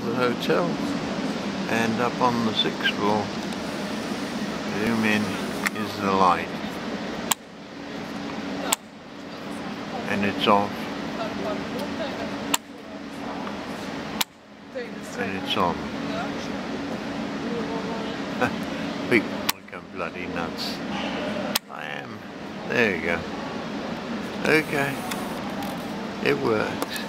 the hotel, and up on the 6th floor, zoom in, is the light, and it's off, and it's on. People will go bloody nuts. I am. There you go. Okay. It works.